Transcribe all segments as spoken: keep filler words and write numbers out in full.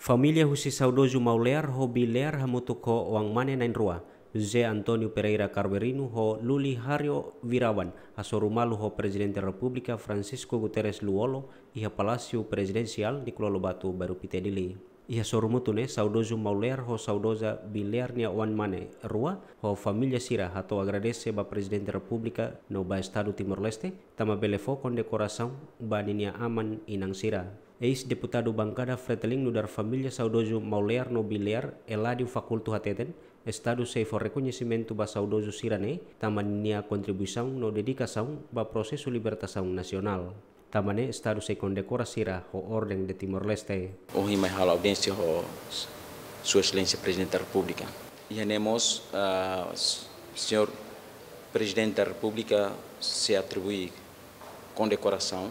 Família husi saudoso maulear ho bilear hamutuko wang mane nain rua. José Antonio Pereira Carverino ho Luli Hario Virawan hasorumalu ho Presidente República Francisco Guterres Luolo iha Palacio Presidencial di Kuala Batu baru pitedili. Iha sorumutune saudoso maulear ho saudosa bilear nia wan mane rua ho família sira hato agradece ba Presidente República no ba Estado Timor Leste tama belefo condecoração ba ninia aman inang sira. Eis deputado bancada Freteling no dar família saudoso maulear no bilear Eladio Faculto Hateten Estado sei for reconhecimento ba saudoso sirane tamania contribuição no dedicação ba processo libertação nacional. Tamane Estado sei condecora sira ho Ordem de Timor-Leste. Hoje mais a audiência ho Sua Excelência Presidente da República. E temos uh, senhor Presidente da República se atribui condecoração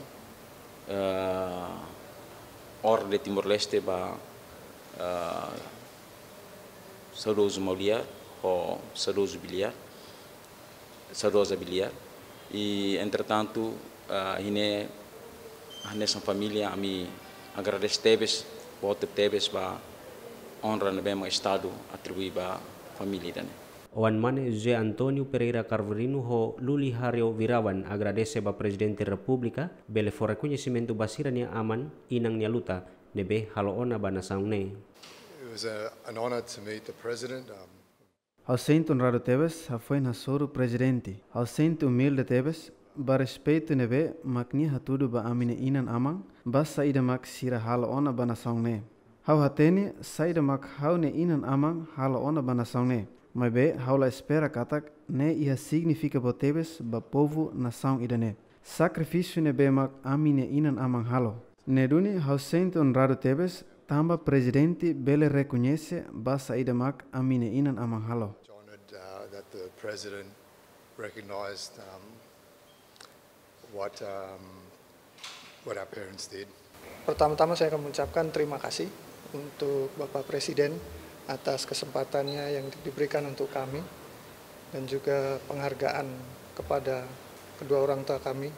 uh, Ordem de Timor-Leste ba uh, saudoso maulear ou saudoso biliar, saudosa biliar. E entretanto uh, ini nessa família a mim agradece tebes, voto tebes ba honra no bem Estado atribui ba família dane. Oan mane José Antonio Pereira Carverino ho Luli Hario Virawan agradece ba Presidente República bele for reconhecimento basira nia aman inang nia luta nebe halo ona ba nasaung ne. It was a, an honor to meet the president. Um, Ao sento honrado tebes, ha foi na soro presidente. Ao sento humilde tebes, ba respeito nebe makni hatudu ba amine inan amang, ba saida mak sira halo ona ba nasaung ne. Hau hatene saida mak hau ne inan amang halo ona ba nasaung ne. Mas be haula espera katak ne iha significa bo tebes ba povo nasaung idane. Sacrifício nebe mak amine inan amang halo. Neduni hau sento honrado tebes, tamba presidente bele reconhece ba saida mak amine inan amang halo. honored uh, that the president recognized um, what um, what our parents did. Pertama-tama saya akan mengucapkan terima kasih untuk Bapak Presiden atas kesempatannya yang diberikan untuk kami dan juga penghargaan kepada kedua orang tua kami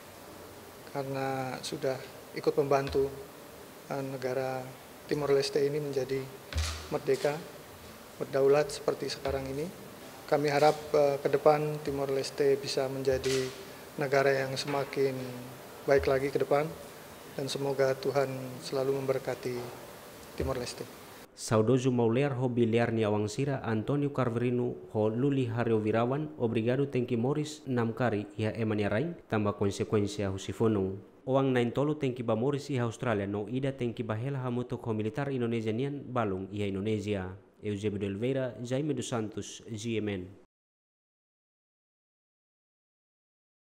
karena sudah ikut membantu uh, negara Timor Leste ini menjadi merdeka, berdaulat seperti sekarang ini. Kami harap uh, ke depan Timor Leste bisa menjadi negara yang semakin baik lagi ke depan dan semoga Tuhan selalu memberkati Timor Leste. Saudoso maulear ho bilear nia wang sira Antonio Carverino ho Luli Hario Virawan obrigado tenki Morris enam kari iha emania rain tambah konsekuensia husifono. Oang nain tolu tenki ba Morris iha Australia no ida tenki bahela hamuto ko militar Indonesia nian balung iha Indonesia. Eusebio de Oliveira, Jaime dos Santos, G M N.